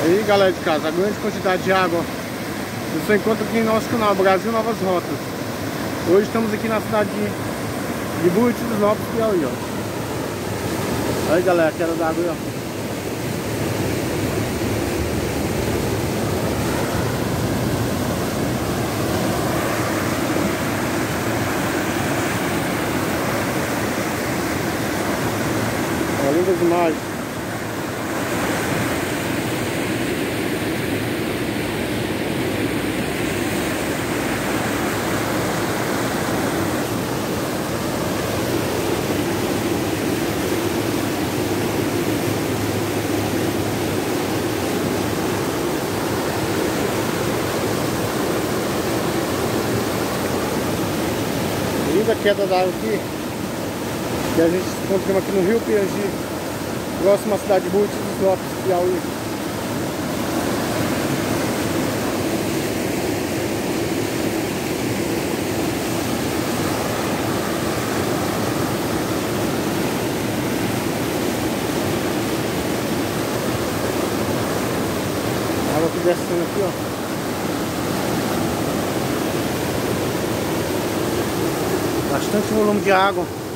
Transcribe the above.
Aí galera de casa, a grande quantidade de água você encontra aqui em nosso canal Brasil Novas Rotas. Hoje estamos aqui na cidade de Buriti dos Lopes, Piauí, ó. Aí galera, a queda d'água aí, ó. Lindas imagens. Linda queda d'água aqui, que a gente encontramos aqui no Rio Pirangi, próximo à cidade de Buriti dos Lopes, Piauí. A água aqui descendo aqui, ó. Bastante volume de água.